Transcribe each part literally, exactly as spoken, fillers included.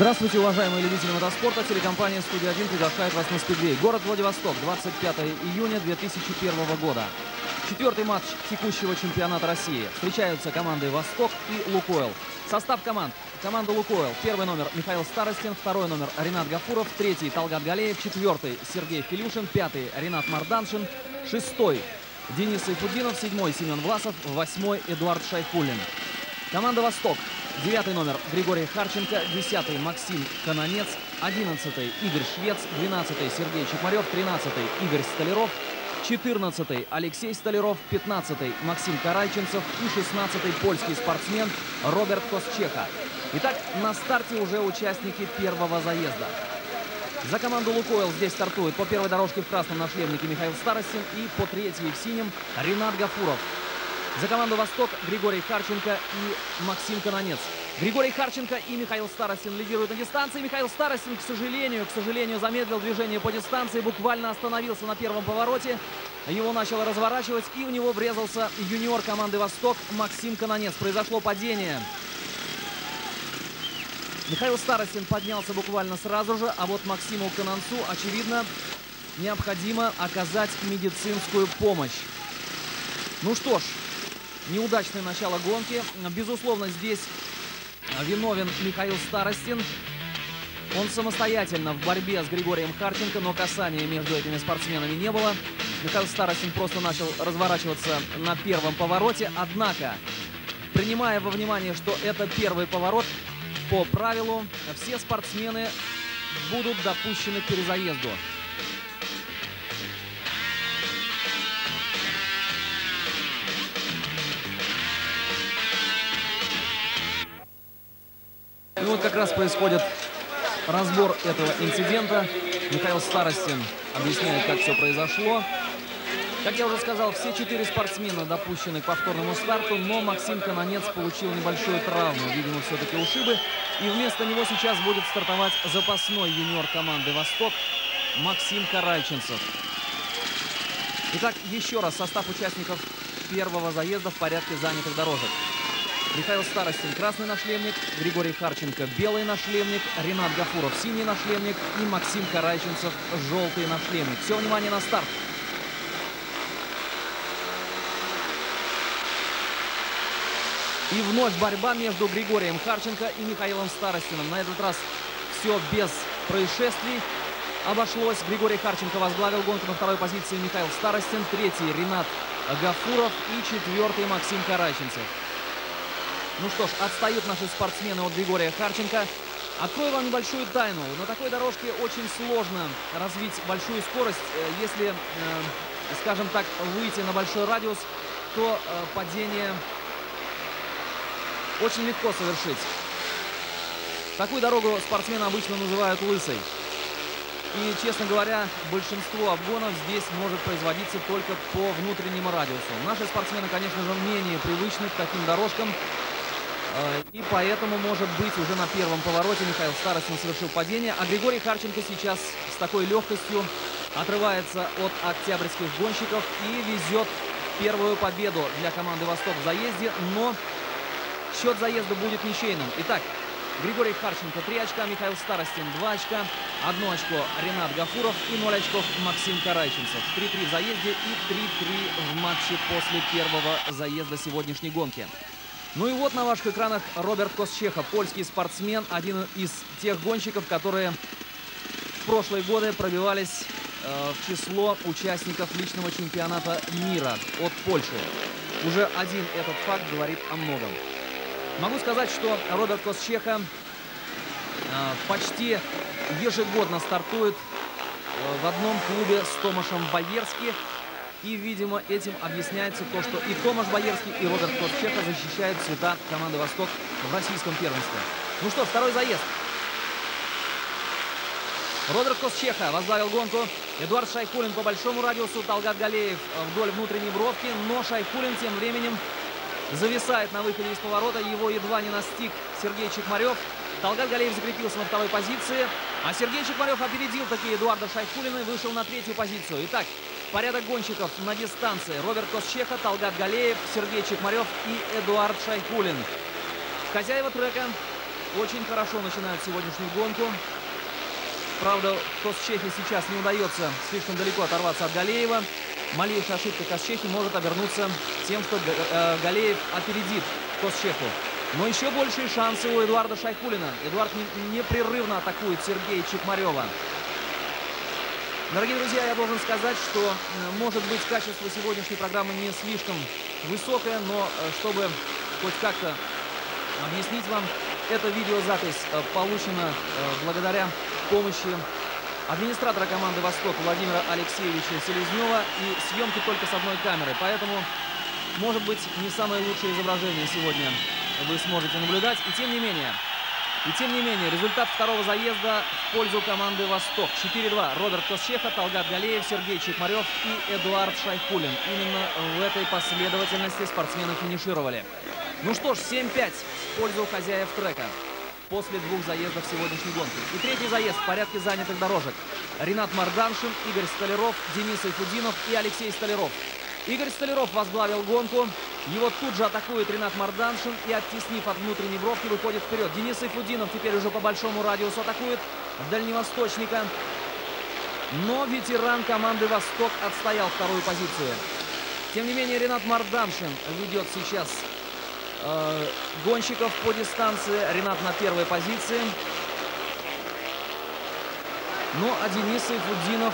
Здравствуйте, уважаемые любители мотоспорта. Телекомпания «Студия один» приглашает вас на спидвей. Город Владивосток, двадцать пятое июня две тысячи первого года. Четвертый матч текущего чемпионата России. Встречаются команды «Восток» и «Лукойл». Состав команд. Команда «Лукойл». Первый номер Михаил Старостин, второй номер Ринат Гафуров, третий Талгат Галеев, четвертый Сергей Филюшин, пятый Ринат Марданшин, шестой Денис Сайфудинов, седьмой Семен Власов, восьмой Эдуард Шайхуллин. Команда «Восток». Девятый номер Григорий Харченко, десятый Максим Канонец, одиннадцатый Игорь Швец, двенадцатый Сергей Чекмарев, тринадцатый Игорь Столяров, четырнадцатый Алексей Столяров, пятнадцатый Максим Карайченцев и шестнадцатый польский спортсмен Роберт Косчеха. Итак, на старте уже участники первого заезда. За команду «Лукойл» здесь стартует по первой дорожке в красном нашлемнике Михаил Старостин и по третьей в синем Ринат Гафуров. За команду «Восток» Григорий Харченко и Максим Канонец. Григорий Харченко и Михаил Старостин лидируют на дистанции. Михаил Старостин, к сожалению, к сожалению, замедлил движение по дистанции, буквально остановился на первом повороте. Его начало разворачивать, и у него врезался юниор команды «Восток» Максим Канонец. Произошло падение. Михаил Старостин поднялся буквально сразу же, а вот Максиму Канонцу, очевидно, необходимо оказать медицинскую помощь. Ну что ж, неудачное начало гонки. Безусловно, здесь виновен Михаил Старостин. Он самостоятельно в борьбе с Григорием Харченко, но касания между этими спортсменами не было. Михаил Старостин просто начал разворачиваться на первом повороте. Однако, принимая во внимание, что это первый поворот, по правилу все спортсмены будут допущены к перезаезду. И вот как раз происходит разбор этого инцидента. Михаил Старостин объясняет, как все произошло. Как я уже сказал, все четыре спортсмена допущены к повторному старту, но Максим Канонец получил небольшую травму, видимо, все-таки ушибы. И вместо него сейчас будет стартовать запасной юниор команды «Восток» Максим Карайченцев. Итак, еще раз состав участников первого заезда в порядке занятых дорожек. Михаил Старостин — красный нашлемник, Григорий Харченко — белый нашлемник, Ринат Гафуров — синий нашлемник и Максим Карайченцев — желтый нашлемник. Все, внимание на старт. И вновь борьба между Григорием Харченко и Михаилом Старостиным. На этот раз все без происшествий обошлось. Григорий Харченко возглавил гонку, на второй позиции Михаил Старостин, третий Ринат Гафуров и четвертый Максим Карайченцев. Ну что ж, отстают наши спортсмены от Григория Харченко. Открою вам небольшую тайну. На такой дорожке очень сложно развить большую скорость. Если, э, скажем так, выйти на большой радиус, то э, падение очень легко совершить. Такую дорогу спортсмены обычно называют лысой. И, честно говоря, большинство обгонов здесь может производиться только по внутреннему радиусу. Наши спортсмены, конечно же, менее привычны к таким дорожкам. И поэтому, может быть, уже на первом повороте Михаил Старостин совершил падение. А Григорий Харченко сейчас с такой легкостью отрывается от октябрьских гонщиков и везет первую победу для команды «Восток» в заезде. Но счет заезда будет ничейным. Итак, Григорий Харченко три очка, Михаил Старостин два очка, одно очко Ринат Гафуров и ноль очков Максим Карайченцев. три-три в заезде и три-три в матче после первого заезда сегодняшней гонки. Ну и вот на ваших экранах Роберт Косчеха, польский спортсмен, один из тех гонщиков, которые в прошлые годы пробивались э, в число участников личного чемпионата мира от Польши. Уже один этот факт говорит о многом. Могу сказать, что Роберт Косчеха э, почти ежегодно стартует э, в одном клубе с Томашем Боярски. И, видимо, этим объясняется то, что и Томаш Боярский, и Роберт Косчеха защищают цвета команды «Восток» в российском первенстве. Ну что, второй заезд. Роберт Косчеха возглавил гонку. Эдуард Шайхуллин по большому радиусу, Талгат Галеев вдоль внутренней бровки. Но Шайхуллин тем временем зависает на выходе из поворота. Его едва не настиг Сергей Чекмарев. Талгат Галеев закрепился на второй позиции. А Сергей Чекмарев опередил таки Эдуарда Шайхуллина и вышел на третью позицию. Итак, порядок гонщиков на дистанции. Роберт Косчеха, Талгат Галеев, Сергей Чекмарев и Эдуард Шайхуллин. Хозяева трека очень хорошо начинают сегодняшнюю гонку. Правда, Косчехе сейчас не удается слишком далеко оторваться от Галеева. Малейшая ошибка Косчехи может обернуться тем, что Галеев опередит Косчеху. Но еще большие шансы у Эдуарда Шайхуллина. Эдуард непрерывно атакует Сергея Чекмарева. Дорогие друзья, я должен сказать, что, может быть, качество сегодняшней программы не слишком высокое, но чтобы хоть как-то объяснить вам, эта видеозапись получена благодаря помощи администратора команды «Восток» Владимира Алексеевича Селезнева и съемки только с одной камеры. Поэтому, может быть, не самое лучшее изображение сегодня вы сможете наблюдать. И тем не менее, и тем не менее, результат второго заезда в пользу команды «Восток». четыре два. Роберт Косчеха, Талгат Галеев, Сергей Чекмарев и Эдуард Шайхуллин. Именно в этой последовательности спортсмены финишировали. Ну что ж, семь пять в пользу хозяев трека после двух заездов сегодняшней гонки. И третий заезд в порядке занятых дорожек. Ринат Марданшин, Игорь Столяров, Денис Сайфутдинов и Алексей Столяров. Игорь Столяров возглавил гонку. Его тут же атакует Ринат Марданшин и, оттеснив от внутренней бровки, выходит вперед. Денис Сайфутдинов теперь уже по большому радиусу атакует дальневосточника. Но ветеран команды «Восток» отстоял вторую позицию. Тем не менее, Ринат Марданшин ведет сейчас э, гонщиков по дистанции. Ринат на первой позиции. Ну, а Денис Сайфутдинов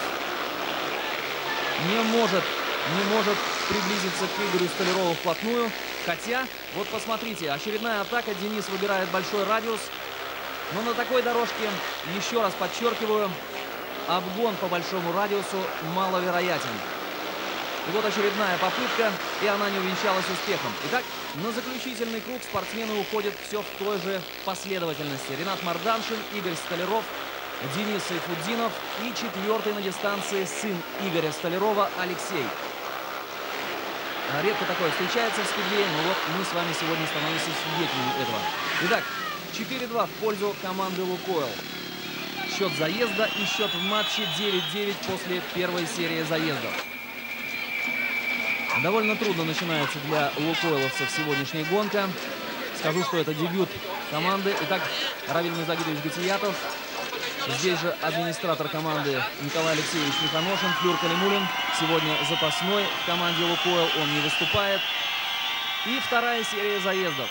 не может... не может приблизиться к Игорю Столярову вплотную. Хотя, вот посмотрите, очередная атака. Денис выбирает большой радиус. Но на такой дорожке, еще раз подчеркиваю, обгон по большому радиусу маловероятен. И вот очередная попытка, и она не увенчалась успехом. Итак, на заключительный круг спортсмены уходят все в той же последовательности. Ринат Марданшин, Игорь Столяров, Денис Сайфутдинов и четвертый на дистанции сын Игоря Столярова Алексей. Редко такое встречается в спидвее, но вот мы с вами сегодня становимся свидетелями этого. Итак, четыре два в пользу команды «Лукойл». Счет заезда и счет в матче девять девять после первой серии заездов. Довольно трудно начинается для лукойловцев сегодняшняя гонка. Скажу, что это дебют команды. Итак, Равиль Музагидович Гатиятов. Здесь же администратор команды Николай Алексеевич Миханошин. Флюр Калимулин сегодня запасной в команде «Лукойл». Он не выступает. И вторая серия заездов.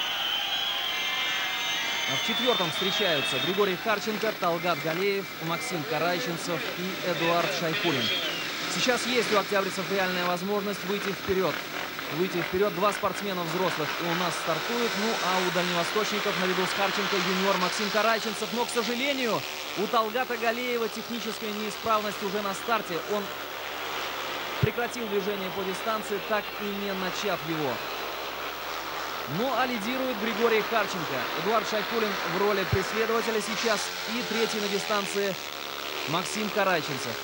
В четвертом встречаются Григорий Харченко, Талгат Галеев, Максим Карайченцев и Эдуард Шайхуллин. Сейчас есть у октябрьцев реальная возможность выйти вперед. Выйти вперед. Два спортсмена взрослых и у нас стартуют. Ну, а у дальневосточников наряду с Харченко юниор Максим Карайченцев. Но, к сожалению, у Талгата Галеева техническая неисправность уже на старте. Он прекратил движение по дистанции, так и не начав его. Ну, а лидирует Григорий Харченко. Эдуард Шайхуллин в роли преследователя сейчас. И третий на дистанции Максим Карайченцев.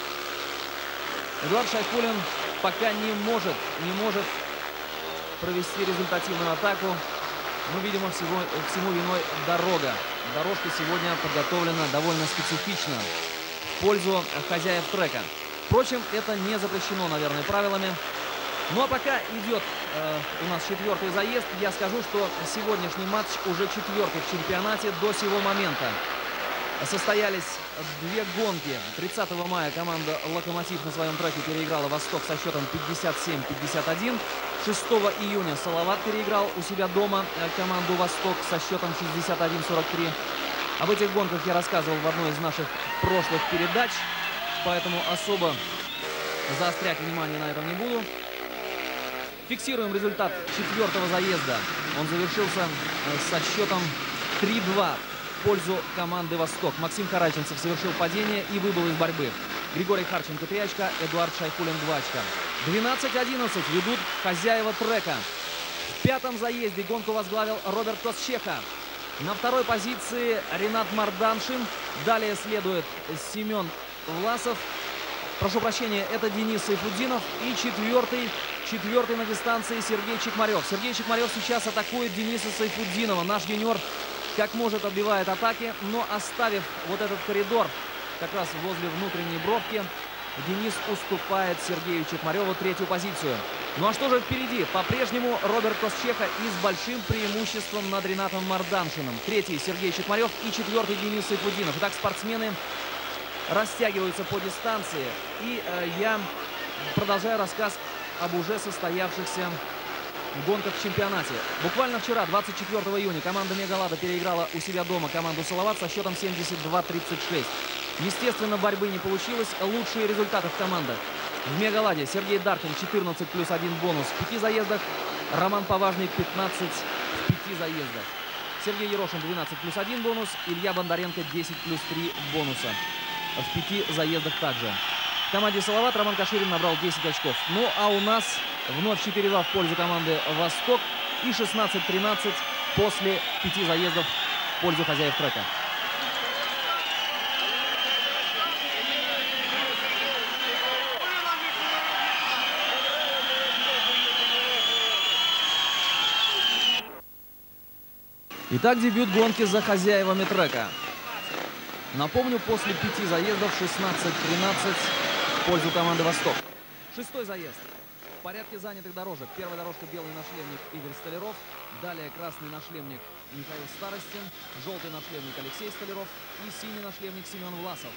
Эдуард Шайхуллин пока не может, не может провести результативную атаку. Но, видимо, всего, всему виной дорога. Дорожка сегодня подготовлена довольно специфично в пользу хозяев трека. Впрочем, это не запрещено, наверное, правилами. Ну а пока идет э, у нас четвертый заезд, я скажу, что сегодняшний матч уже четвертый в чемпионате до сего момента. Состоялись две гонки. тридцатого мая команда «Локомотив» на своем треке переиграла «Восток» со счетом пятьдесят семь пятьдесят один. шестого июня «Салават» переиграл у себя дома команду «Восток» со счетом шестьдесят один сорок три. Об этих гонках я рассказывал в одной из наших прошлых передач, поэтому особо заострять внимание на этом не буду. Фиксируем результат четвертого заезда. Он завершился со счетом три два. В пользу команды «Восток». Максим Карайченцев совершил падение и выбыл из борьбы. Григорий Харченко три очка, Эдуард Шайхуллин два очка. двенадцать одиннадцать ведут хозяева трека. В пятом заезде гонку возглавил Роберт Косчеха. На второй позиции Ринат Марданшин. Далее следует Семен Власов. Прошу прощения, это Денис Сайфутдинов. И четвертый, четвертый на дистанции Сергей Чекмарев. Сергей Чекмарев сейчас атакует Дениса Сайфутдинова. Наш юниор как может отбивает атаки, но оставив вот этот коридор как раз возле внутренней бровки, Денис уступает Сергею Чекмареву третью позицию. Ну а что же впереди? По-прежнему Роберт Косчеха и с большим преимуществом над Ринатом Марданшиным. Третий Сергей Чекмарев и четвертый Денис Сайфутдинов. Итак, спортсмены растягиваются по дистанции. И э, я продолжаю рассказ об уже состоявшихся гонках в чемпионате. Буквально вчера, двадцать четвёртого июня, команда Мегалада переиграла у себя дома команду Салават со счетом семьдесят два тридцать шесть. Естественно, борьбы не получилось. Лучшие результаты в командах. В Мегаладе Сергей Даркин четырнадцать плюс один бонус в пяти заездах. Роман Поважный пятнадцать в пяти заездах. Сергей Ерошин двенадцать плюс один бонус. Илья Бондаренко десять плюс три бонуса в пяти заездах также. В команде Салават Роман Каширин набрал десять очков. Ну а у нас вновь четыре-два в пользу команды Восток и шестнадцать тринадцать после пяти заездов в пользу хозяев трека. Итак, дебют гонки за хозяевами трека. Напомню, после пяти заездов шестнадцать тринадцать в пользу команды Восток. Шестой заезд. В порядке занятых дорожек. Первая дорожка — белый нашлемник Игорь Столяров. Далее красный нашлемник Михаил Старостин. Желтый нашлемник Алексей Столяров. И синий нашлемник Семен Власов.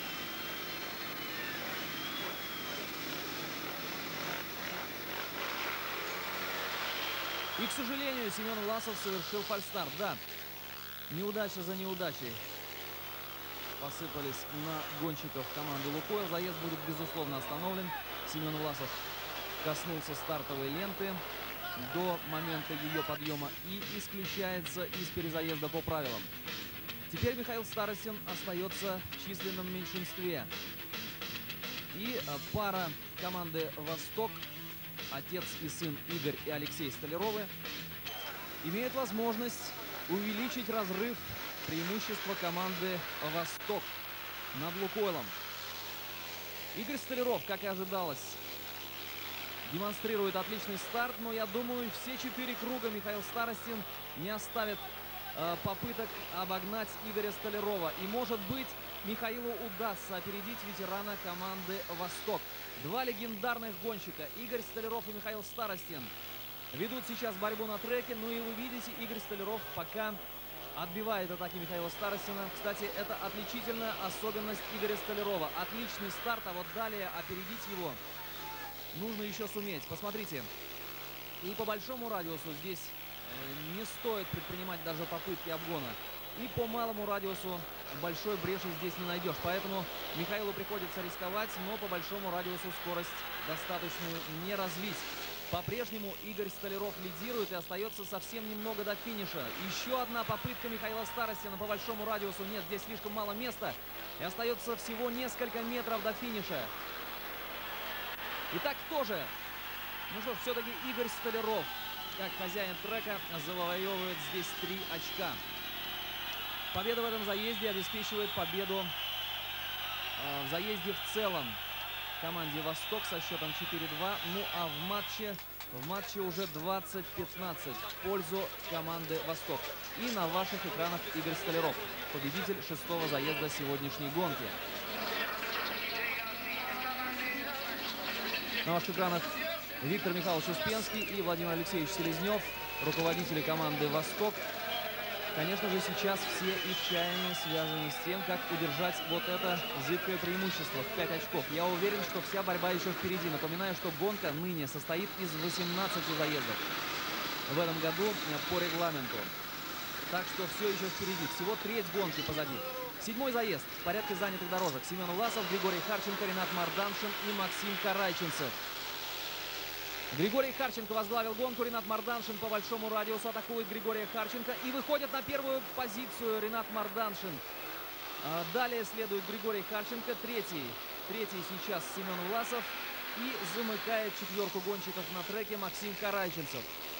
И, к сожалению, Семен Власов совершил фальстарт. Да, неудача за неудачей посыпались на гонщиков команды Лукойл. Заезд будет, безусловно, остановлен. Семен Власов коснулся стартовой ленты до момента ее подъема и исключается из перезаезда по правилам. Теперь Михаил Старостин остается в численном меньшинстве. И пара команды «Восток», отец и сын Игорь и Алексей Столяровы, имеют возможность увеличить разрыв преимущества команды «Восток» над Лукойлом. Игорь Столяров, как и ожидалось, демонстрирует отличный старт, но я думаю, все четыре круга Михаил Старостин не оставит э, попыток обогнать Игоря Столярова. И, может быть, Михаилу удастся опередить ветерана команды «Восток». Два легендарных гонщика, Игорь Столяров и Михаил Старостин, ведут сейчас борьбу на треке. Ну и вы видите, Игорь Столяров пока отбивает атаки Михаила Старостина. Кстати, это отличительная особенность Игоря Столярова. Отличный старт, а вот далее опередить его нужно еще суметь. Посмотрите. И по большому радиусу здесь э, не стоит предпринимать даже попытки обгона. И по малому радиусу большой бреши здесь не найдешь. Поэтому Михаилу приходится рисковать, но по большому радиусу скорость достаточную не развить. По-прежнему Игорь Столяров лидирует и остается совсем немного до финиша. Еще одна попытка Михаила Старостина по большому радиусу. Нет, здесь слишком мало места. И остается всего несколько метров до финиша. Итак, кто же? Ну что ж, все-таки Игорь Столяров, как хозяин трека, завоевывает здесь три очка. Победа в этом заезде обеспечивает победу э, в заезде в целом команде «Восток» со счетом четыре-два. Ну а в матче, в матче уже двадцать пятнадцать в пользу команды «Восток». И на ваших экранах Игорь Столяров, победитель шестого заезда сегодняшней гонки. На ваших экранах Виктор Михайлович Успенский и Владимир Алексеевич Селезнев, руководители команды «Восток». Конечно же, сейчас все их чаяния связаны с тем, как удержать вот это зыбкое преимущество в пять очков. Я уверен, что вся борьба еще впереди. Напоминаю, что гонка ныне состоит из восемнадцати заездов в этом году по регламенту. Так что все еще впереди. Всего треть гонки позади. Седьмой заезд в порядке занятых дорожек. Семен Власов, Григорий Харченко, Ринат Марданшин и Максим Карайченцев. Григорий Харченко возглавил гонку. Ринат Марданшин по большому радиусу атакует Григория Харченко. И выходит на первую позицию Ринат Марданшин. Далее следует Григорий Харченко. Третий. Третий сейчас Семен Власов. И замыкает четверку гонщиков на треке Максим Карайченцев.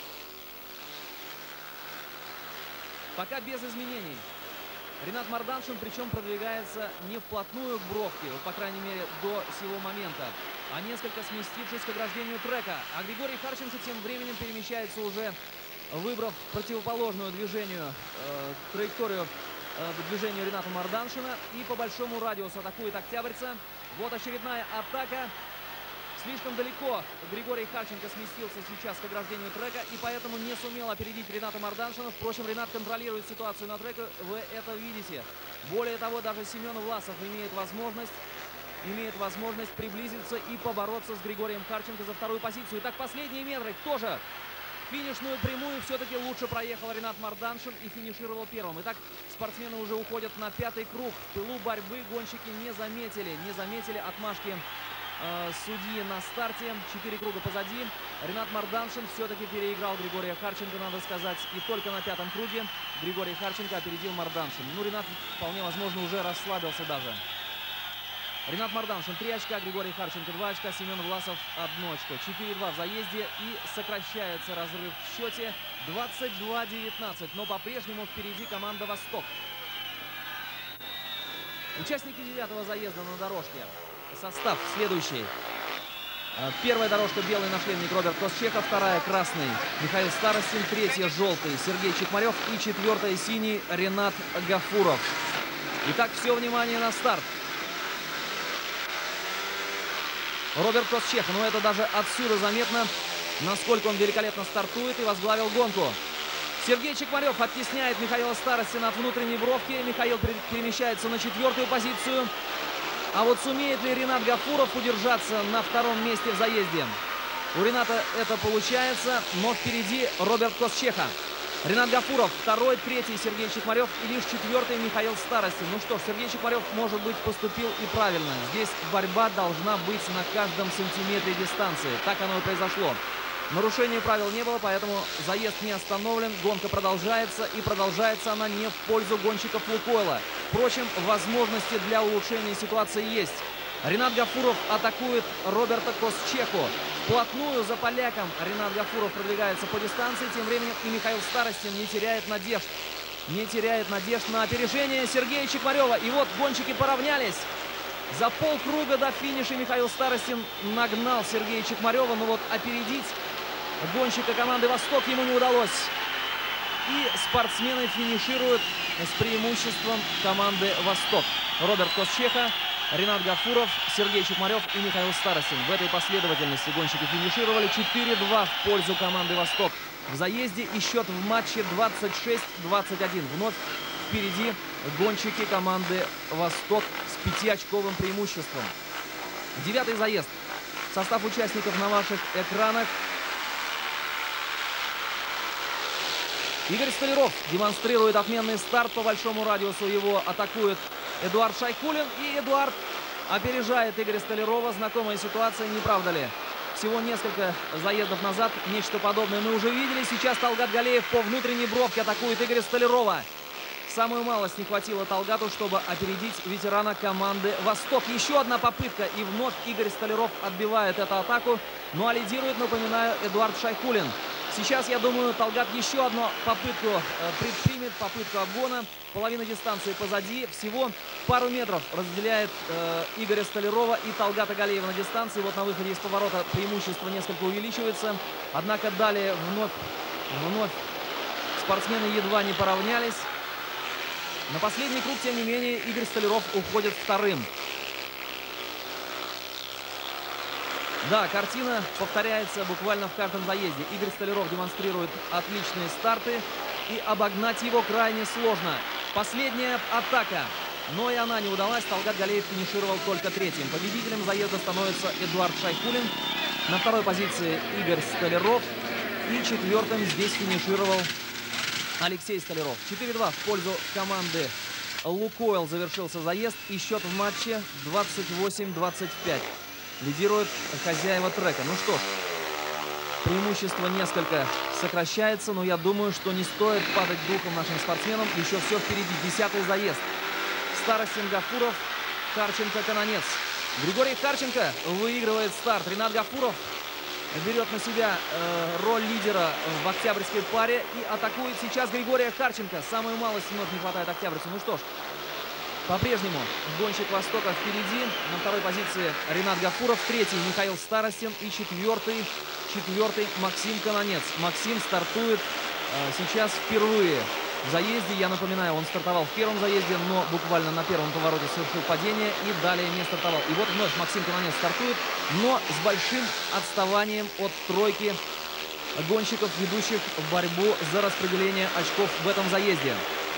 Пока без изменений. Ринат Марданшин, причем, продвигается не вплотную к бровке, вот, по крайней мере, до сего момента, а несколько сместившись к ограждению трека. А Григорий Харченко тем временем перемещается уже, выбрав противоположную движению, э, траекторию э, движению Рината Марданшина. И по большому радиусу атакует октябрьца. Вот очередная атака. Слишком далеко Григорий Харченко сместился сейчас к ограждению трека и поэтому не сумел опередить Рената Марданшина. Впрочем, Ренат контролирует ситуацию на треке, вы это видите. Более того, даже Семен Власов имеет возможность, имеет возможность приблизиться и побороться с Григорием Харченко за вторую позицию. Итак, последние метры. Кто же? Финишную прямую все-таки лучше проехал Ренат Марданшин и финишировал первым. Итак, спортсмены уже уходят на пятый круг. В пылу борьбы гонщики не заметили, не заметили отмашки э, судьи на старте. Четыре круга позади. Ренат Марданшин все-таки переиграл Григория Харченко, надо сказать. И только на пятом круге Григорий Харченко опередил Марданшин. Ну, Ренат, вполне возможно, уже расслабился даже. Ренат Марданшин три очка, Григорий Харченко два очка, Семен Власов одно очко. четыре-два в заезде и сокращается разрыв в счете двадцать два девятнадцать. Но по-прежнему впереди команда «Восток». Участники девятого заезда на дорожке. Состав следующий. Первая дорожка — белый нашлемник Роберт Косчеха, вторая — красный Михаил Старостин, третья — желтый Сергей Чекмарев и четвертая — синий Ренат Гафуров. Итак, все внимание на старт. Роберт Косчеха, но это даже отсюда заметно, насколько он великолепно стартует и возглавил гонку. Сергей Чекмарев оттесняет Михаила Старостина от внутренней бровки. Михаил перемещается на четвертую позицию. А вот сумеет ли Ренат Гафуров удержаться на втором месте в заезде? У Рената это получается, но впереди Роберт Косчеха. Ренат Гафуров второй, третий Сергей Чекмарев и лишь четвертый Михаил Старостин. Ну что ж, Сергей Чекмарев, может быть, поступил и правильно. Здесь борьба должна быть на каждом сантиметре дистанции. Так оно и произошло. Нарушения правил не было, поэтому заезд не остановлен. Гонка продолжается, и продолжается она не в пользу гонщиков Лукойла. Впрочем, возможности для улучшения ситуации есть. Ренат Гафуров атакует Роберта Косчеху. Вплотную за поляком Ренат Гафуров продвигается по дистанции. Тем временем и Михаил Старостин не теряет надежд. Не теряет надежд на опережение Сергея Чекмарева. И вот гонщики поравнялись. За полкруга до финиша Михаил Старостин нагнал Сергея Чекмарева. Но вот опередить гонщика команды «Восток» ему не удалось. И спортсмены финишируют с преимуществом команды «Восток». Роберт Косчеха, Ренат Гафуров, Сергей Чекмарев и Михаил Старостин. В этой последовательности гонщики финишировали. четыре-два в пользу команды «Восток» в заезде и счет в матче двадцать шесть двадцать один. Вновь впереди гонщики команды «Восток» с пятиочковым преимуществом. Девятый заезд. Состав участников на ваших экранах. Игорь Столяров демонстрирует отменный старт по большому радиусу. Его атакует Эдуард Шайхулин. И Эдуард опережает Игоря Столярова. Знакомая ситуация, не правда ли? Всего несколько заездов назад нечто подобное мы уже видели. Сейчас Талгат Галеев по внутренней бровке атакует Игоря Столярова. Самую малость не хватило Талгату, чтобы опередить ветерана команды «Восток». Еще одна попытка, и вновь Игорь Столяров отбивает эту атаку. Ну а лидирует, напоминаю, Эдуард Шайхулин. Сейчас, я думаю, Талгат еще одну попытку э, предпримет, попытку обгона. Половина дистанции позади. Всего пару метров разделяет э, Игоря Столярова и Талгата Галеева на дистанции. Вот на выходе из поворота преимущество несколько увеличивается. Однако далее вновь, вновь спортсмены едва не поравнялись. На последний круг, тем не менее, Игорь Столяров уходит вторым. Да, картина повторяется буквально в каждом заезде. Игорь Столяров демонстрирует отличные старты, и обогнать его крайне сложно. Последняя атака, но и она не удалась. Талгат Галеев финишировал только третьим. Победителем заезда становится Эдуард Шайхулин. На второй позиции Игорь Столяров. И четвертым здесь финишировал Алексей Столяров. четыре-два в пользу команды «Лукойл» завершился заезд. И счет в матче двадцать восемь двадцать пять. Лидируют хозяева трека. Ну что ж, преимущество несколько сокращается, но я думаю, что не стоит падать духом нашим спортсменам. Еще все впереди. Десятый заезд. Старостин, Гафуров, Харченко, Канонец. Григорий Харченко выигрывает старт. Ренат Гафуров берет на себя э, роль лидера в октябрьской паре и атакует сейчас Григория Харченко. Самую малость вновь не хватает октябрьцу. Ну что ж, по-прежнему гонщик «Востока» впереди. На второй позиции Ренат Гафуров. Третий Михаил Старостин. И четвертый, четвертый Максим Канонец. Максим стартует э, сейчас впервые. в заезде. Я напоминаю, он стартовал в первом заезде, но буквально на первом повороте совершил падение и далее не стартовал. И вот вновь Максим Канонец стартует, но с большим отставанием от тройки гонщиков, ведущих в борьбу за распределение очков в этом заезде.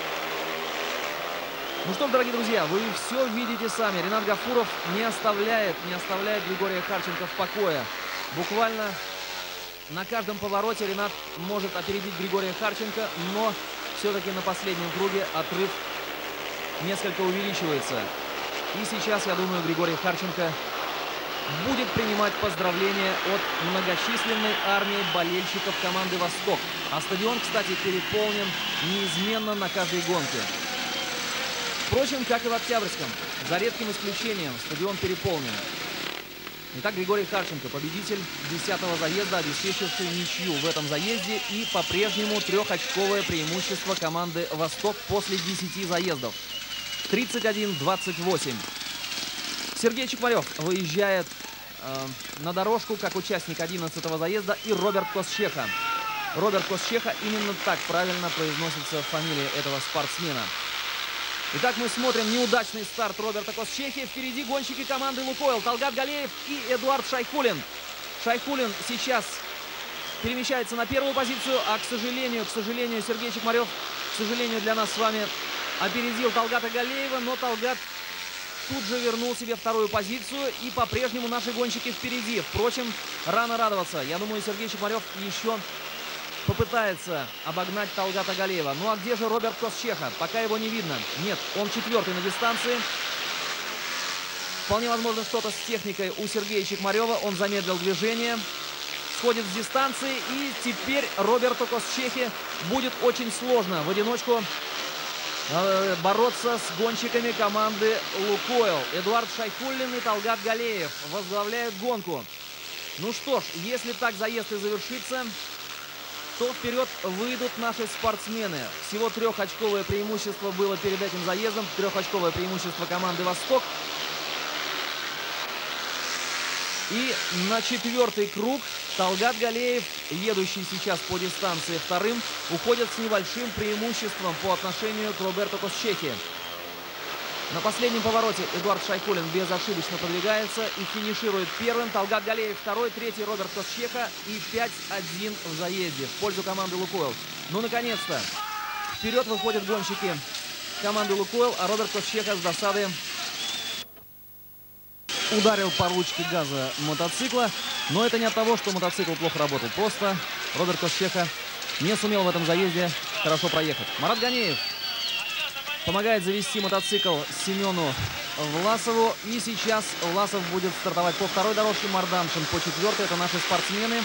Ну что ж, дорогие друзья, вы все видите сами. Ренат Гафуров не оставляет, не оставляет Григория Харченко в покое. Буквально на каждом повороте Ренат может опередить Григория Харченко, но все-таки на последнем круге отрыв несколько увеличивается. И сейчас, я думаю, Григорий Харченко будет принимать поздравления от многочисленной армии болельщиков команды «Восток». А стадион, кстати, переполнен неизменно на каждой гонке. Впрочем, как и в Октябрьском, за редким исключением стадион переполнен. Итак, Григорий Харченко, победитель десятого заезда, обеспечивший ничью в этом заезде и по-прежнему трехочковое преимущество команды «Восток» после десяти заездов. тридцать один двадцать восемь. Сергей Чекмарев выезжает э, на дорожку как участник одиннадцатого заезда и Роберт Косчеха. Роберт Косчеха, именно так правильно произносится фамилия этого спортсмена. Итак, мы смотрим неудачный старт Роберта Косчехи. Впереди гонщики команды «Лукойл» Талгат Галеев и Эдуард Шайхуллин. Шайхуллин сейчас перемещается на первую позицию, а, к сожалению, к сожалению, Сергей Чекмарев, к сожалению, для нас с вами опередил Талгата Галеева, но Талгат тут же вернул себе вторую позицию, и по-прежнему наши гонщики впереди. Впрочем, рано радоваться. Я думаю, Сергей Чекмарев еще попытается обогнать Талгата Галеева. Ну а где же Роберт Косчеха? Пока его не видно. Нет, он четвертый на дистанции. Вполне возможно, что-то с техникой у Сергея Чекмарева. Он замедлил движение, сходит с дистанции, и теперь Роберту Косчехе будет очень сложно в одиночку э, бороться с гонщиками команды «Лукойл». Эдуард Шайхуллин и Талгат Галеев возглавляют гонку. Ну что ж, если так заезд и завершится, то вперед выйдут наши спортсмены. Всего трехочковое преимущество было перед этим заездом. Трехочковое преимущество команды «Восток». И на четвертый круг Талгат Галеев, едущий сейчас по дистанции вторым, уходит с небольшим преимуществом по отношению к Роберту Косчехе. На последнем повороте Эдуард Шайхуллин безошибочно продвигается и финиширует первым. Талгат Галеев второй, третий Роберт Косчеха и пять один в заезде в пользу команды «Лукойл». Ну, наконец-то, вперед выходят гонщики команды «Лукойл», а Роберт Косчеха с досады ударил по ручке газа мотоцикла. Но это не от того, что мотоцикл плохо работал. Просто Роберт Косчеха не сумел в этом заезде хорошо проехать. Марат Ганеев помогает завести мотоцикл Семену Власову. И сейчас Власов будет стартовать по второй дорожке, Марданшин по четвертой. Это наши спортсмены.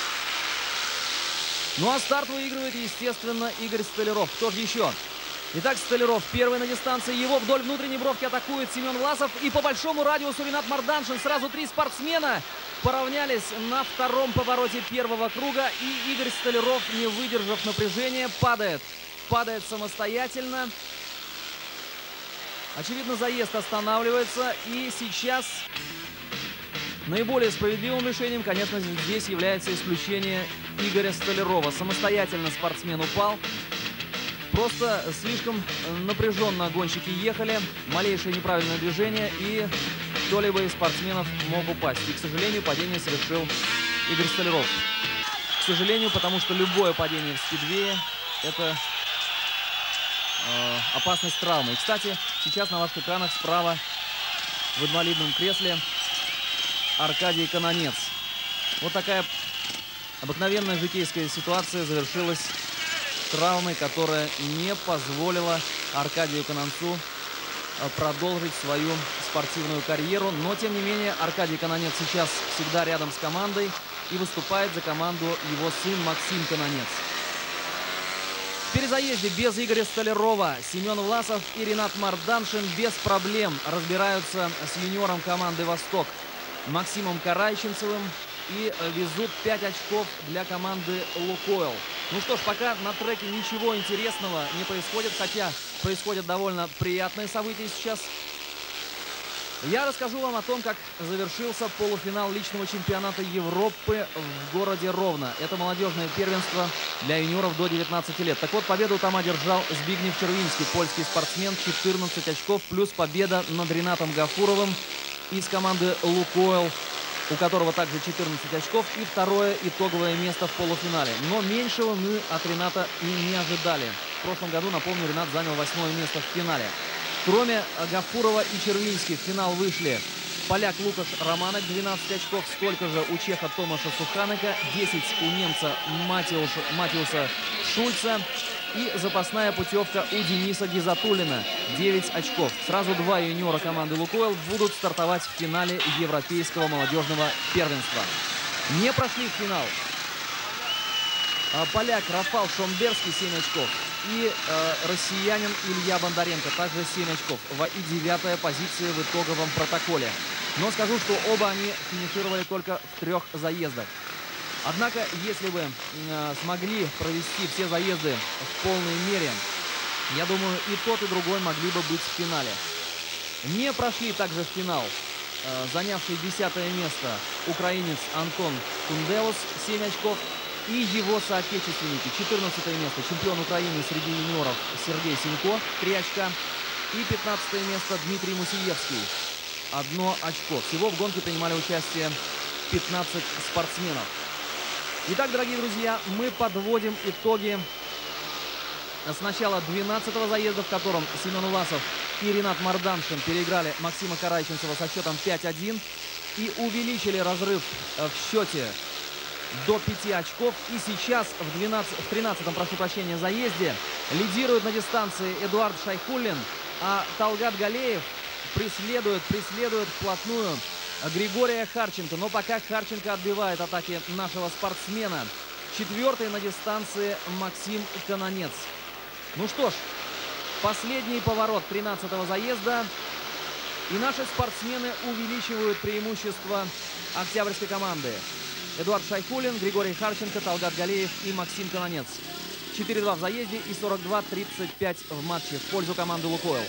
Ну а старт выигрывает, естественно, Игорь Столяров. Кто же еще? Итак, Столяров первый на дистанции. Его вдоль внутренней бровки атакует Семен Власов. И по большому радиусу Ренат Марданшин. Сразу три спортсмена поравнялись на втором повороте первого круга. И Игорь Столяров, не выдержав напряжения, падает. Падает самостоятельно. Очевидно, заезд останавливается. И сейчас наиболее справедливым решением, конечно, здесь является исключение Игоря Столярова. Самостоятельно спортсмен упал. Просто слишком напряженно гонщики ехали. Малейшее неправильное движение, и кто-либо из спортсменов мог упасть. И, к сожалению, падение совершил Игорь Столяров. К сожалению, потому что любое падение в спидвее – это э, опасность травмы. И, кстати, сейчас на ваших экранах справа в инвалидном кресле Аркадий Канонец. Вот такая обыкновенная житейская ситуация завершилась травмой, которая не позволила Аркадию Канонцу продолжить свою спортивную карьеру. Но, тем не менее, Аркадий Канонец сейчас всегда рядом с командой и выступает за команду его сын Максим Канонец. В перезаезде без Игоря Столярова Семен Власов и Ренат Марданшин без проблем разбираются с юниором команды «Восток» Максимом Карайченцевым и везут пять очков для команды «Лукойл». Ну что ж, пока на треке ничего интересного не происходит, хотя происходят довольно приятные события сейчас. Я расскажу вам о том, как завершился полуфинал личного чемпионата Европы в городе Ровно. Это молодежное первенство для юниоров до девятнадцати лет. Так вот, победу там одержал Збигнев Червинский, польский спортсмен, четырнадцать очков, плюс победа над Ринатом Гафуровым из команды «Лукойл», у которого также четырнадцать очков, и второе итоговое место в полуфинале. Но меньшего мы от Рената и не ожидали. В прошлом году, напомню, Ринат занял восьмое место в финале. Кроме Гафурова и Червински в финал вышли поляк Лукаш Романек, двенадцать очков, столько же у чеха Томаша Суханека, десять у немца Матиуша, Матиуса Шульца и запасная путевка у Дениса Гизатуллина, девять очков. Сразу два юниора команды «Лукойл» будут стартовать в финале Европейского молодежного первенства. Не прошли в финал поляк Рафал Шомберский, семь очков, и э, россиянин Илья Бондаренко, также семь очков, и девятая позиция в итоговом протоколе. Но скажу, что оба они финишировали только в трех заездах. Однако, если бы э, смогли провести все заезды в полной мере, я думаю, и тот, и другой могли бы быть в финале. Не прошли также в финал э, занявший десятое место украинец Антон Кунделус, семь очков, и его соотечественники. четырнадцатое место чемпион Украины среди юниоров Сергей Синько, три очка. И пятнадцатое место Дмитрий Мусиевский, одно очко. Всего в гонке принимали участие пятнадцать спортсменов. Итак, дорогие друзья, мы подводим итоги с начала двенадцатого заезда, в котором Семен Власов и Ринат Марданшин переиграли Максима Карайченцева со счетом пять один и увеличили разрыв в счете до пяти очков. И сейчас в, двенадцатом, в тринадцатом, прошу прощения, заезде лидирует на дистанции Эдуард Шайхуллин, а Талгат Галеев преследует, преследует вплотную Григория Харченко. Но пока Харченко отбивает атаки нашего спортсмена. Четвертый на дистанции Максим Канонец. Ну что ж, последний поворот тринадцатого заезда. И наши спортсмены увеличивают преимущество октябрьской команды. Эдуард Шайхуллин, Григорий Харченко, Талгат Галеев и Максим Канонец. четыре два в заезде и сорок два тридцать пять в матче в пользу команды «Лукойл».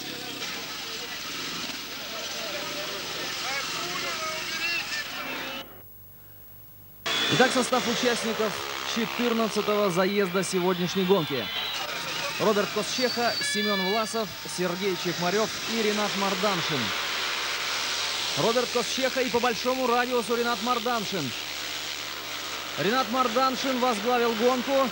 Итак, состав участников четырнадцатого заезда сегодняшней гонки. Роберт Косчеха, Семен Власов, Сергей Чекмарев и Ринат Марданшин. Роберт Косчеха и по большому радиусу Ринат Марданшин. Ринат Марданшин возглавил гонку.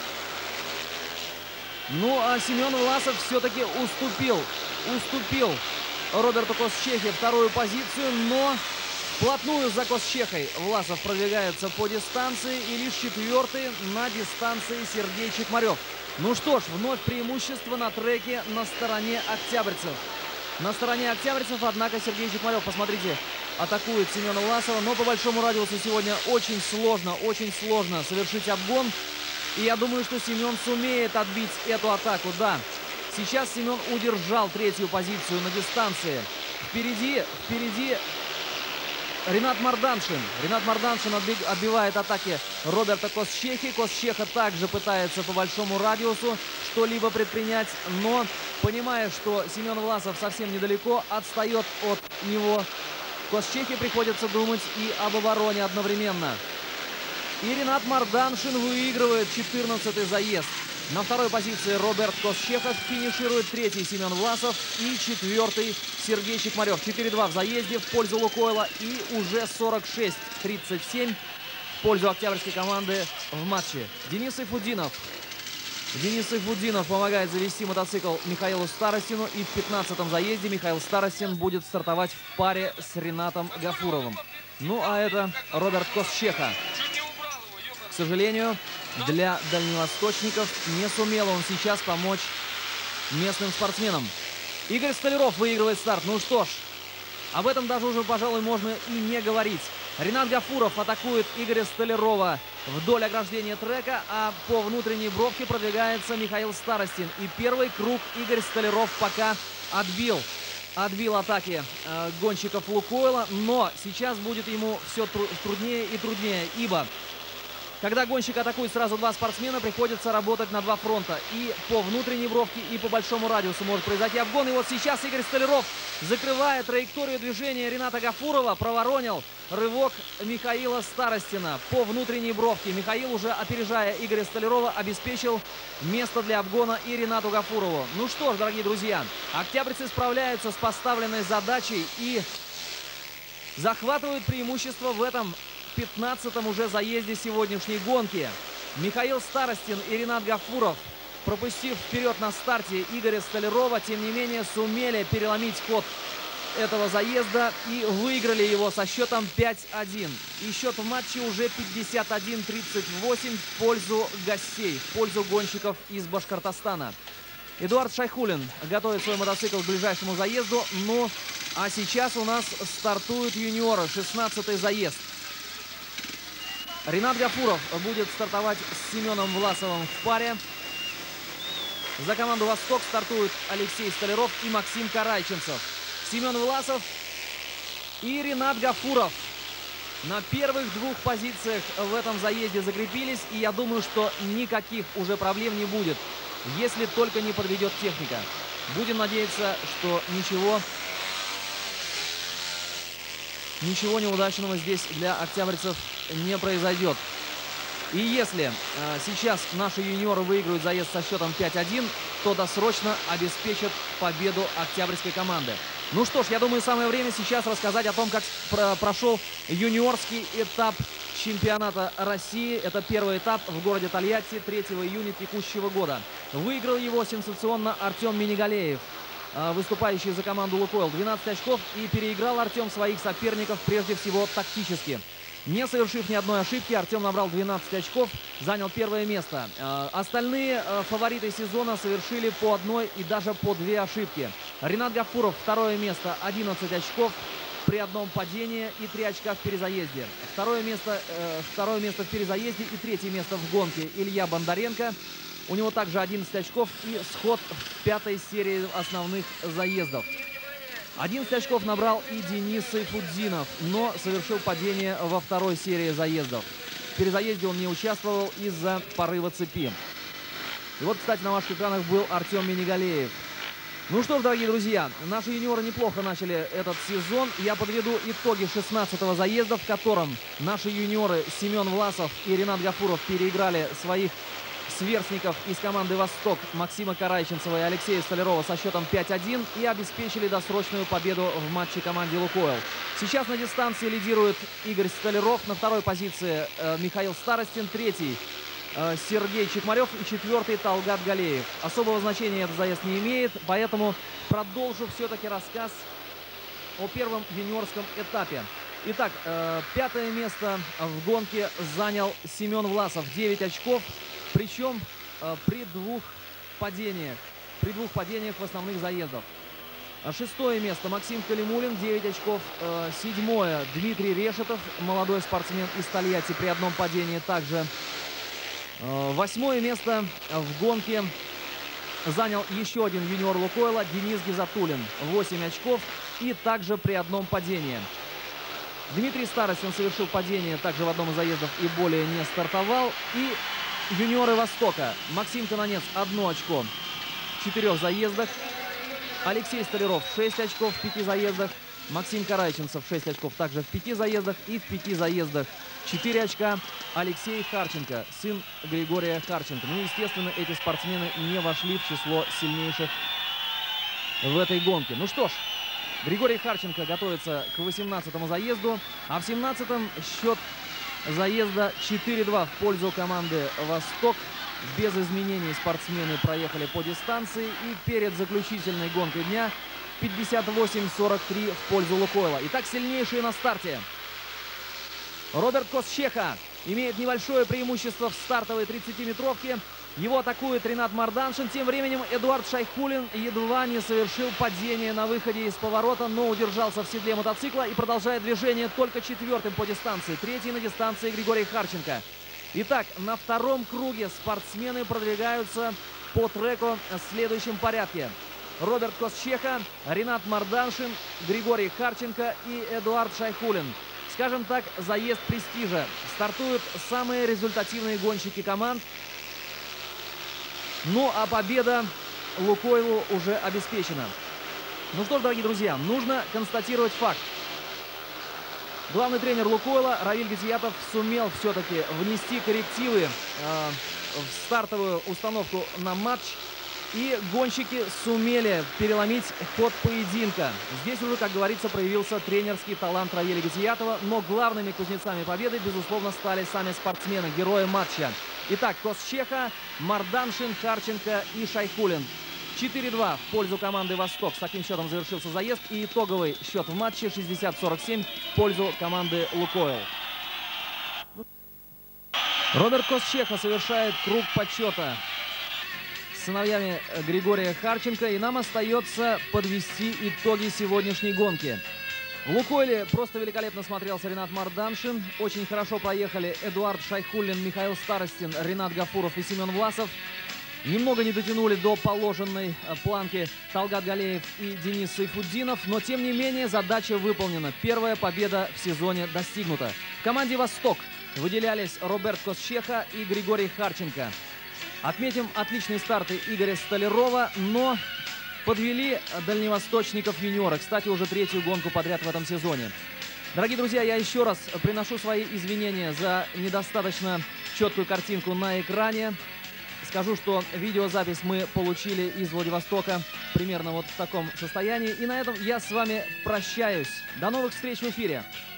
Ну, а Семен Власов все-таки уступил. Уступил Роберту Косчехе вторую позицию, но вплотную за Косчехой Власов продвигается по дистанции. И лишь четвертый на дистанции Сергей Чекмарев. Ну что ж, вновь преимущество на треке на стороне октябрьцев. На стороне октябрьцев, однако, Сергей Чекмарев, посмотрите, атакует Семена Власова. Но по большому радиусу сегодня очень сложно, очень сложно совершить обгон. И я думаю, что Семен сумеет отбить эту атаку. Да, сейчас Семен удержал третью позицию на дистанции. Впереди, впереди Ринат Марданшин. Ринат Марданшин отбивает атаки Роберта Косчехи. Косчеха также пытается по большому радиусу что-либо предпринять, но, понимая, что Семен Власов совсем недалеко, отстает от него. Косчехе приходится думать и об обороне одновременно. И Ринат Марданшин выигрывает четырнадцатый заезд. На второй позиции Роберт Косчеха, финиширует третий Семен Власов и четвертый Сергей Чекмарев. четыре два в заезде в пользу «Лукойла» и уже сорок шесть тридцать семь в пользу октябрьской команды в матче. Денис Сайфутдинов. Денис Сайфутдинов помогает завести мотоцикл Михаилу Старостину. И в пятнадцатом заезде Михаил Старостин будет стартовать в паре с Ринатом Гафуровым. Ну а это Роберт Косчеха. К сожалению, для дальневосточников не сумел он сейчас помочь местным спортсменам. Игорь Столяров выигрывает старт. Ну что ж, об этом даже уже, пожалуй, можно и не говорить. Ринат Гафуров атакует Игоря Столярова вдоль ограждения трека, а по внутренней бровке продвигается Михаил Старостин. И первый круг Игорь Столяров пока отбил. Отбил атаки э, гонщиков «Лукойла», но сейчас будет ему все тру- труднее и труднее, ибо Когда гонщик атакует сразу два спортсмена, приходится работать на два фронта. И по внутренней бровке, и по большому радиусу может произойти обгон. И вот сейчас Игорь Столяров, закрывая траекторию движения Рената Гафурова, проворонил рывок Михаила Старостина по внутренней бровке. Михаил, уже опережая Игоря Столярова, обеспечил место для обгона и Ренату Гафурову. Ну что ж, дорогие друзья, октябрьцы справляются с поставленной задачей и захватывают преимущество в этом пятнадцатом уже заезде сегодняшней гонки. Михаил Старостин и Ренат Гафуров, пропустив вперед на старте Игоря Столярова, тем не менее сумели переломить ход этого заезда и выиграли его со счетом пять один. И счет в матче уже пятьдесят один тридцать восемь в пользу гостей, в пользу гонщиков из Башкортостана. Эдуард Шайхуллин готовит свой мотоцикл к ближайшему заезду. Ну, а сейчас у нас стартуют юниоры, шестнадцатый заезд. Ренат Гафуров будет стартовать с Семеном Власовым в паре. За команду «Восток» стартуют Алексей Столяров и Максим Карайченцев. Семен Власов и Ренат Гафуров на первых двух позициях в этом заезде закрепились. И я думаю, что никаких уже проблем не будет, если только не подведет техника. Будем надеяться, что ничего, ничего неудачного здесь для октябрьцев не произойдет. И если э, сейчас наши юниоры выиграют заезд со счетом пять один, то досрочно обеспечат победу октябрьской команды. Ну что ж, я думаю, самое время сейчас рассказать о том, как про прошел юниорский этап чемпионата России. Это первый этап в городе Тольятти третьего июня текущего года. Выиграл его сенсационно Артем Минигалеев, выступающий за команду «Лукойл». двенадцать очков, и переиграл Артем своих соперников прежде всего тактически. Не совершив ни одной ошибки, Артем набрал двенадцать очков, занял первое место. Остальные фавориты сезона совершили по одной и даже по две ошибки. Ренат Гафуров второе место, одиннадцать очков при одном падении и три очка в перезаезде. Второе место, э, второе место в перезаезде и третье место в гонке Илья Бондаренко. У него также одиннадцать очков и сход в пятой серии основных заездов. одиннадцать очков набрал и Денис Сайфуддинов, но совершил падение во второй серии заездов. В перезаезде он не участвовал из-за порыва цепи. И вот, кстати, на ваших экранах был Артем Минигалеев. Ну что ж, дорогие друзья, наши юниоры неплохо начали этот сезон. Я подведу итоги шестнадцатого заезда, в котором наши юниоры Семен Власов и Ренат Гафуров переиграли своих сверстников из команды «Восток» Максима Карайченцева и Алексея Столярова со счетом пять один и обеспечили досрочную победу в матче команде «Лукойл». Сейчас на дистанции лидирует Игорь Столяров, на второй позиции э, Михаил Старостин, третий э, Сергей Чекмарев и четвертый Талгат Галеев. Особого значения этот заезд не имеет, поэтому продолжу все-таки рассказ о первом юниорском этапе. Итак, э, пятое место в гонке занял Семен Власов, девять очков. Причем э, при двух падениях, при двух падениях в основных заездах. Шестое место Максим Калимулин, девять очков. Э, седьмое Дмитрий Решетов, молодой спортсмен из Тольятти, при одном падении также. Э, восьмое место в гонке занял еще один юниор «Лукойла» Денис Гизатуллин, восемь очков и также при одном падении. Дмитрий Старостин совершил падение также в одном из заездов и более не стартовал. И юниоры «Востока». Максим Канонец одно очко в четырех заездах. Алексей Столяров шесть очков в пяти заездах. Максим Карайченцев шесть очков также в пяти заездах. И в пяти заездах четыре очка Алексей Харченко, сын Григория Харченко. Ну, естественно, эти спортсмены не вошли в число сильнейших в этой гонке. Ну что ж, Григорий Харченко готовится к восемнадцатому заезду. А в семнадцатом счет заезда четыре два в пользу команды «Восток». Без изменений спортсмены проехали по дистанции. И перед заключительной гонкой дня пятьдесят восемь сорок три в пользу «Лукойла». Итак, сильнейшие на старте. Роберт Косчеха имеет небольшое преимущество в стартовой тридцатиметровке. Его атакует Ренат Марданшин. Тем временем Эдуард Шайхуллин едва не совершил падение на выходе из поворота, но удержался в седле мотоцикла и продолжает движение только четвертым по дистанции. Третий на дистанции Григорий Харченко. Итак, на втором круге спортсмены продвигаются по треку в следующем порядке. Роберт Косчеха, Ренат Марданшин, Григорий Харченко и Эдуард Шайхуллин. Скажем так, заезд престижа. Стартуют самые результативные гонщики команд. Ну а победа Лукойлу уже обеспечена. Ну что ж, дорогие друзья, нужно констатировать факт. Главный тренер Лукойла Равиль Гатиятов сумел все-таки внести коррективы э, в стартовую установку на матч. И гонщики сумели переломить ход поединка. Здесь уже, как говорится, проявился тренерский талант Равиля Гатиятова. Но главными кузнецами победы, безусловно, стали сами спортсмены, герои матча. Итак, Косчеха, Марданшин, Харченко и Шайхуллин. четыре-два в пользу команды «Восток». С таким счетом завершился заезд. И итоговый счет в матче шестьдесят сорок семь в пользу команды «Лукойл». Роберт Косчеха совершает круг почета с сыновьями Григория Харченко. И нам остается подвести итоги сегодняшней гонки. В Лукойле просто великолепно смотрелся Ренат Марданшин. Очень хорошо проехали Эдуард Шайхуллин, Михаил Старостин, Ренат Гафуров и Семен Власов. Немного не дотянули до положенной планки Талгат Галеев и Денис Сайфуддинов. Но, тем не менее, задача выполнена. Первая победа в сезоне достигнута. В команде «Восток» выделялись Роберт Косчеха и Григорий Харченко. Отметим отличные старты Игоря Столярова, но подвели дальневосточников юниоры. Кстати, уже третью гонку подряд в этом сезоне. Дорогие друзья, я еще раз приношу свои извинения за недостаточно четкую картинку на экране. Скажу, что видеозапись мы получили из Владивостока примерно вот в таком состоянии. И на этом я с вами прощаюсь. До новых встреч в эфире.